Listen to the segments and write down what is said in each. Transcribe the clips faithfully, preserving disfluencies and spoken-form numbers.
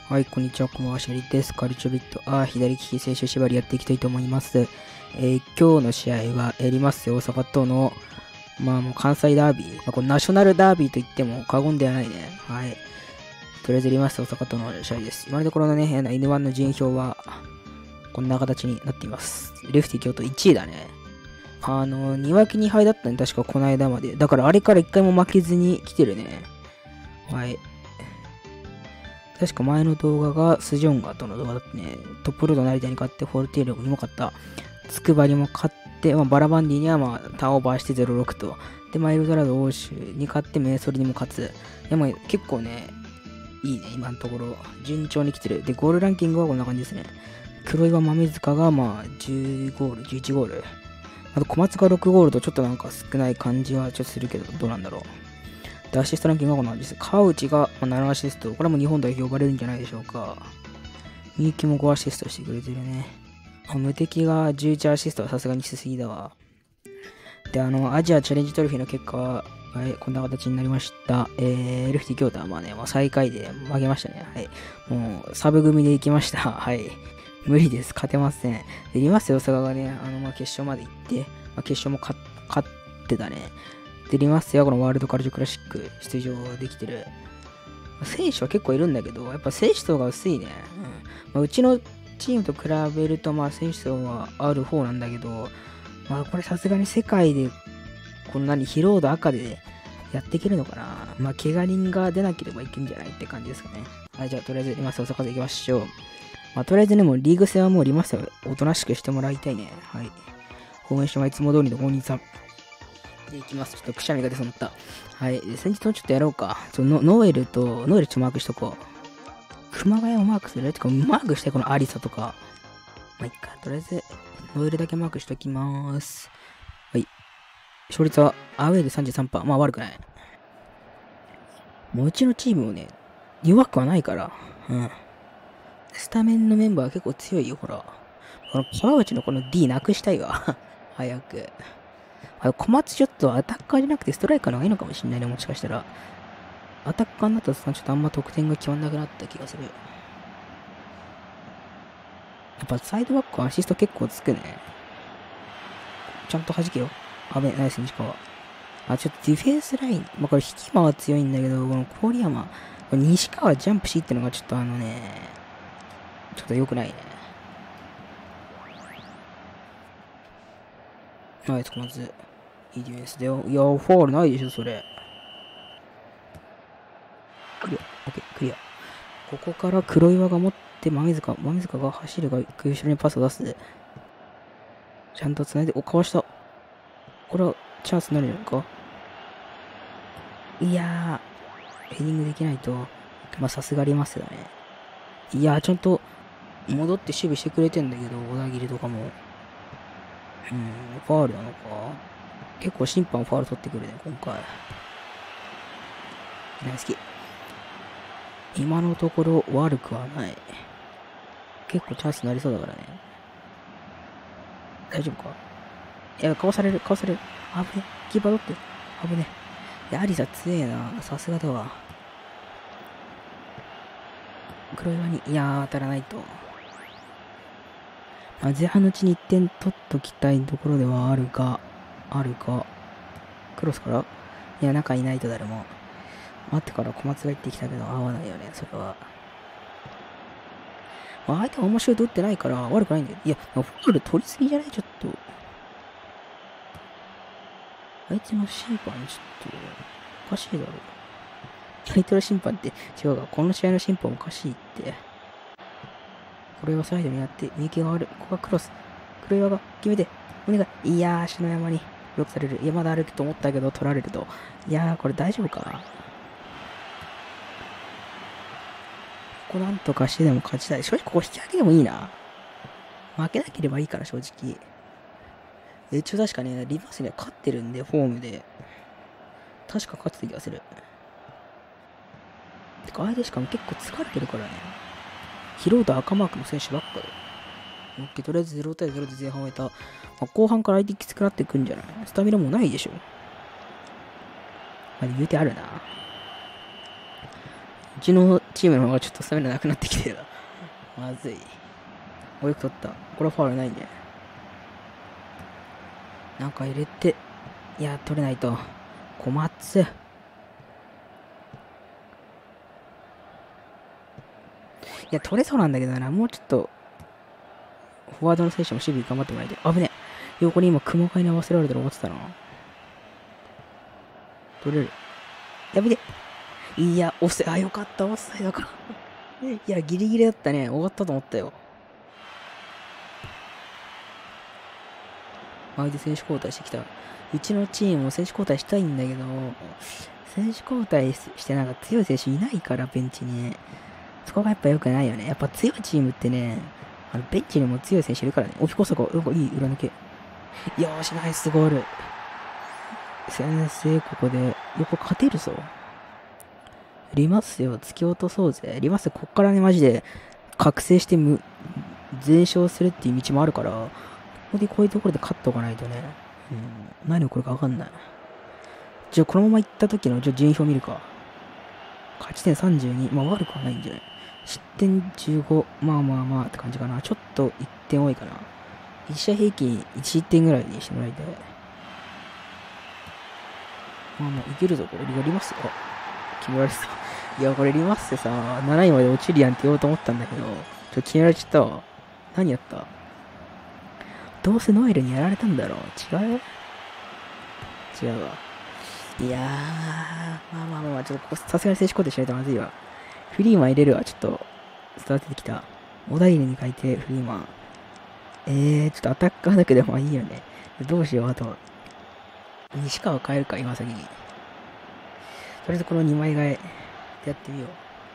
はい、こんにちは、こんばんは、シャリです。カルチョビット、あー、左利き選手縛りやっていきたいと思います。えー、今日の試合は、やりますよ、大阪との、まあもう関西ダービー。まあ、このナショナルダービーと言っても過言ではないね。はい。とりあえずやります、大阪との試合です。今のところのね、エヌワン の順位表は、こんな形になっています。レフティ京都いちいだね。あの、にわきにはいだったね、確かこの間まで。だからあれからいっかいも負けずに来てるね。はい。確か前の動画がスジョンガとの動画だってね、トップロード成田に勝って、フォルティーロにも勝った、つくばにも勝って、まあ、バラバンディにはまあターンオーバーしてゼロろくと、で、マイルドラド欧州に勝って、メーソルにも勝つ。でも結構ね、いいね、今のところ。順調に来てる。で、ゴールランキングはこんな感じですね。黒岩豆塚がまあじゅうゴール、じゅういちゴール。あと小松がろくゴールとちょっとなんか少ない感じはちょっとするけど、どうなんだろう。で、アシストランキングはこの感じです。川内がななアシスト。これはもう日本代表呼ばれるんじゃないでしょうか。みゆきもごアシストしてくれてるね。無敵がじゅういちアシストはさすがにしすぎだわ。で、あの、アジアチャレンジトロフィーの結果は、はい、こんな形になりました。えー、レフティ京都はまあね、まあ、最下位で負けましたね。はい。もう、サブ組で行きました。はい。無理です。勝てません。で、リマス大阪がね、あの、まあ、決勝まで行って、まあ、決勝も勝ってたね。で、リマスはこのワールドカルチョクラシック出場できてる。選手は結構いるんだけど、やっぱ選手層が薄いね。うん。まあ、うちのチームと比べると、まあ、選手層はある方なんだけど、まあ、これさすがに世界で、こんなに疲労度赤でやっていけるのかな。まあ、怪我人が出なければいけんじゃないって感じですかね。はい、じゃあ、とりあえず、リマス大阪で行きましょう。まあ、とりあえずね、もうリーグ戦はもうリマスをおとなしくしてもらいたいね。はい。フォーメーションはいつも通りのごにんさん。で、いきます。ちょっとくしゃみが出そうになった。はい。先日もちょっとやろうか。ちょノノエルと、ノエルちょっとマークしとこう。熊谷をマークするてか、マークしてこのアリサとか。まあ、いっか。とりあえず、ノエルだけマークしときまーす。はい。勝率は、アウェイで さんじゅうさんパーセント。まあ悪くない。もううちのチームもね、弱くはないから。うん。スタメンのメンバーは結構強いよ、ほら。この川内のこの D なくしたいわ。早く。あ、小松ちょっとアタッカーじゃなくてストライカーの方がいいのかもしれないね、もしかしたら。アタッカーになったとさ、ちょっとあんま得点が決まんなくなった気がする。やっぱサイドバックはアシスト結構つくね。ちゃんと弾けよ。あべ、ナイス西川。あ、ちょっとディフェンスライン。まあ、これ、引き間は強いんだけど、この郡山。これ西川ジャンプしってのがちょっとあのね、ちょっと良くないね。ナイス、小松。いいディフェンスだよ。いや、ファールないでしょ、それ。クリア。オッケー、クリア。ここから黒岩が持って、豆塚、豆塚が走るが、後ろにパスを出す。ちゃんと繋いで、お、かわした。これはチャンスになるのか。いやー、ヘディングできないと、まあさすがありますよね。いやー、ちゃんと戻って守備してくれてんだけど、小田切とかも。うん、ファールなのか。結構審判ファール取ってくるね、今回。大好き。今のところ悪くはない。結構チャンスになりそうだからね。大丈夫か。いや、かわされる、かわされる。危ね。キーパー取って。危ね。いや、アリサ強えな。さすがだわ。黒岩に、いやー、当たらないと。まあ、前半のうちにいってん取っときたいところではあるが、あるか。クロスからいや、中いないと誰も。待ってから小松が行ってきたけど、合わないよね、それは。まあ、相手は面白いと打ってないから悪くないんだよ。いや、フォール取りすぎじゃないちょっと。相手の審判ちょっと、おかしいだろ。相手の審判って違うが、この試合の審判おかしいって。これをサイドにやって、右がある。ここがクロス。黒岩が決めて、お願い。いやー、篠山にブロックされる。いや、まだ歩くと思ったけど、取られると。いやー、これ大丈夫かな。ここなんとかしてでも勝ちたい。正直ここ引き分けでもいいな。負けなければいいから、正直。一応確かね、リバースには勝ってるんで、フォームで。確か勝ってた気がする。てか、相手しかも結構疲れてるからね。疲労度赤マークの選手ばっかで。オッケー、とりあえずゼロたいゼロで前半終えた。まあ、後半から相手きつくなってくんじゃない。スタミナもないでしょ。まあ、言うてあるな。 うちのチームの方がちょっとスタミナなくなってきてる。まずい。お、よく取った。これはファウルないんで。なんか入れて、いや、取れないと。小松。いや、取れそうなんだけどな。もうちょっと、フォワードの選手も守備頑張ってもらいたい。危ねえ。横に今、雲海に合わせられたら終わってたな。取れる。やべて。いや、オフサイド、あ、よかった、オフサイドか。いや、ギリギリだったね。終わったと思ったよ。相手選手交代してきた。うちのチームも選手交代したいんだけど、選手交代してなんか強い選手いないから、ベンチに。そこがやっぱ良くないよね。やっぱ強いチームってね、あのベンチにも強い選手いるからね。オピコソコ、いい裏抜け。よーし、ナイスゴール。先生、ここで、横勝てるぞ。リマスよ、突き落とそうぜ。リマス、こっからね、マジで、覚醒してむ、全勝するっていう道もあるから、ここでこういうところで勝っておかないとね、うん、何をこれかわかんない。じゃあ、このまま行った時の、じゃあ順位表見るか。勝ち点さんじゅうに、まあ悪くはないんじゃない。失点じゅうご、まあまあまあって感じかな。ちょっといってん多いかな。いち試合平均いち失点ぐらいにしてもらいたい。まあまあいけるぞ、これ。リマス、あ、決められてた。いや、これリマスってさ、なないまで落ちるやんって言おうと思ったんだけど、ちょっと決められちゃったわ。何やった？どうせノエルにやられたんだろう。違う？違うわ。いやー、まあまあまあまあ、ちょっとさすがに選手交代しないとまずいわ。フリーマン入れるわ、ちょっと、育ててきた。小田入に書いて、フリーマン。えー、ちょっとアタッカーだけでもいいよね。どうしよう、あと。西川変えるか、今先に。とりあえずこのにまい替え、やってみよ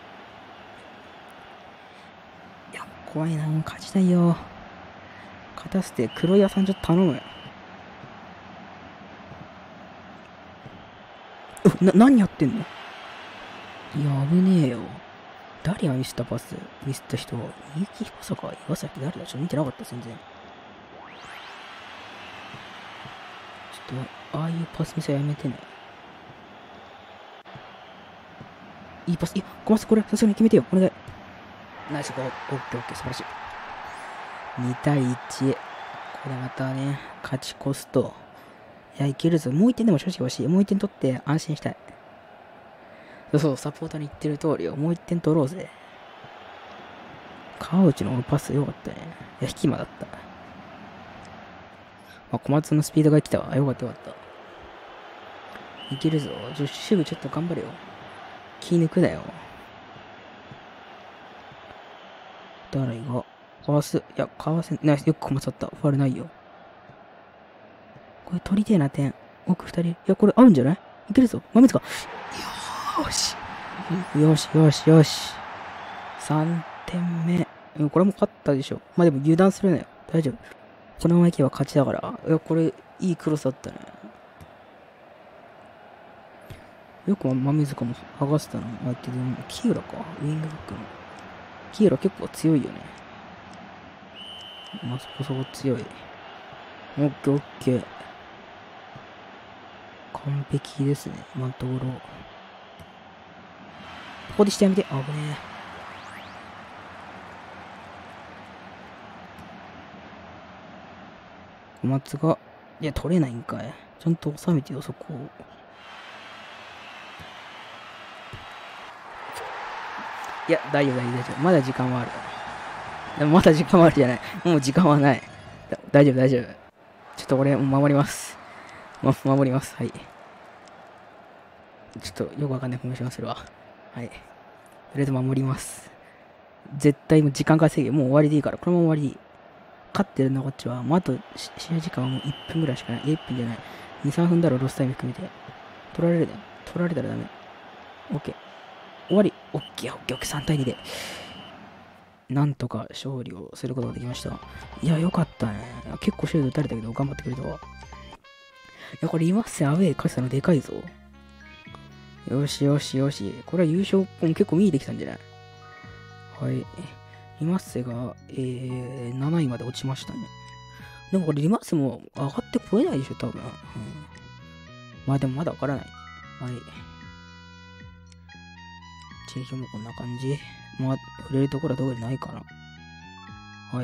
う。いや、怖いな、勝ちたいよ。勝たせて、黒岩さんちょっと頼む。う、な、何やってんの？いや、危ねえよ。誰がミスったパスミスった人。ゆきひこさか岩崎誰だ？ちょっと見てなかった、全然。ちょっと、ああいうパスミスはやめてね。いいパス。いや、小松これ、さすがに決めてよ。お願い。ナイスゴー。オッケーオッケー、素晴らしい。にたいいち。これまたね、勝ち越すと。いや、いけるぞ。もういってんでも正直欲しい。もういってん取って安心したい。そうそう、サポーターに言ってる通りよ。もういってん取ろうぜ。川内のパス良かったね。いや、引き間だった。まあ、小松のスピードが来たわ。よかったよかった。いけるぞ。じゃ、守備ちょっと頑張れよ。気抜くなよ。誰がかわす。いや、かわせ、ナイス。よく小松だった。ファウルないよ。これ取りてえな、点。奥二人。いや、これ合うんじゃない？いけるぞ。豆塚。よーし。よし、よし、よし。さんてんめ。うん、これも勝ったでしょ。まあでも油断するなよ。大丈夫。このままいけば勝ちだから。いや、これ、いいクロスだったね。よく豆塚も剥がせたな。相手でも、キーラか。ウィングバックの。キーラ結構強いよね。まあそこそこ強い。オッケーオッケー。完璧ですね。今のところ。ここでしてやめて。あぶねえ。小松が、いや、取れないんかい。ちゃんと収めてよ、そこを。いや、大丈夫、大丈夫、大丈夫。まだ時間はある。でもまだ時間はあるじゃない。もう時間はない。大丈夫、大丈夫。ちょっと俺、守ります。ま、守ります。はい。ちょっと、よくわかんないコメントしまするわ。はい。とりあえず守ります。絶対もう時間稼ぎ、もう終わりでいいから、このまま終わり。勝ってるのこっちは、もうあと試合時間はもういっぷんぐらいしかない。いっぷんじゃない。に、さんぷんだろ、ロスタイム含めて。取られるだよ。取られたらダメ。オッケー。終わり。オッケー、オッケー、オッケー、さんたいにで。なんとか勝利をすることができました。いや、よかったね。結構シュート打たれたけど、頑張ってくれたわ。いや、これ今瀬アウェー勝つのでかいぞ。よしよしよし。これは優勝結構見えてきたんじゃない？はい。リマッセが、えー、なないまで落ちましたね。でもこれリマッセも上がってこれないでしょ、多分。うん、まあでもまだわからない。はい。 一日もこんな感じ。まあ、触れるところは特にないかな。はい。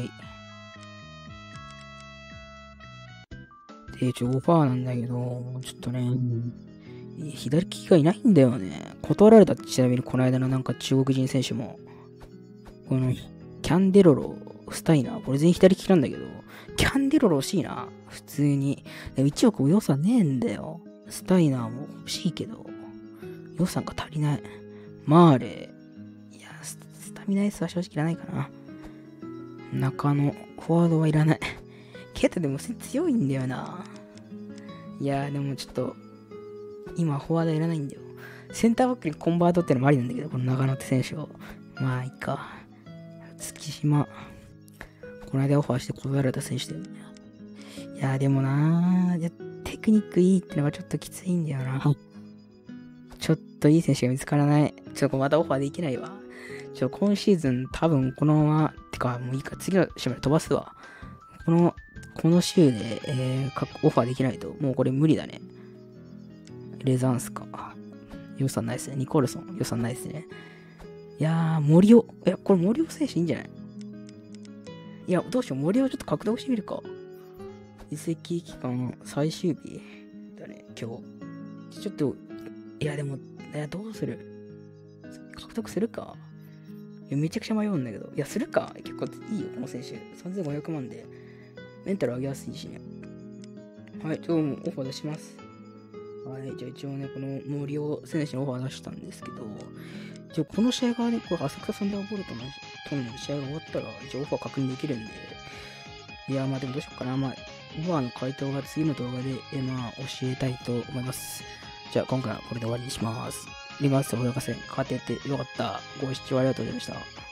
で、ちょ、オファーなんだけど、ちょっとね、左利きがいないんだよね。断られたってちなみにこの間のなんか中国人選手も、この、キャンデロロ、スタイナー、これ全員左利きなんだけど、キャンデロロ欲しいな。普通に。いちおく予算ねえんだよ。スタイナーも欲しいけど、予算が足りない。マーレー。いや、スタミナ S は正直いらないかな。中のフォワードはいらない。ケイタでも強いんだよな。いや、でもちょっと、今フォワードいらないんだよ。センターバックにコンバートってのもありなんだけど、この長野って選手を。まあ、いいか。月島。この間オファーして断られた選手だよね。いや、でもなぁ、テクニックいいってのがちょっときついんだよな。ちょっといい選手が見つからない。ちょっとまたオファーできないわ。ちょ、今シーズン多分このまま、てかもういいか、次の週まで飛ばすわ。この、この週で、えー、オファーできないと、もうこれ無理だね。レザンスか。予算ないですね。ニコルソン、予算ないですね。いやー、森尾。いや、これ森尾選手いいんじゃない？いや、どうしよう。森尾ちょっと獲得してみるか。移籍期間最終日だね、今日。ちょっと、いや、でも、いや、どうする？獲得するか？いや、めちゃくちゃ迷うんだけど。いや、するか？結構いいよ、この選手。さんぜんごひゃくまんで。メンタル上げやすいしね。はい、ちょっともうオファー出します。はい、じゃあ一応ね、この森尾選手にオファー出したんですけど、一応この試合がね、これ浅草サンダーボルトのとの試合が終わったら、一応オファー確認できるんで、いや、まあでもどうしようかな。まあ、オファーの回答が次の動画で、えまあ、教えたいと思います。じゃあ今回はこれで終わりにします。リバース泳がせ、勝ててよかった。ご視聴ありがとうございました。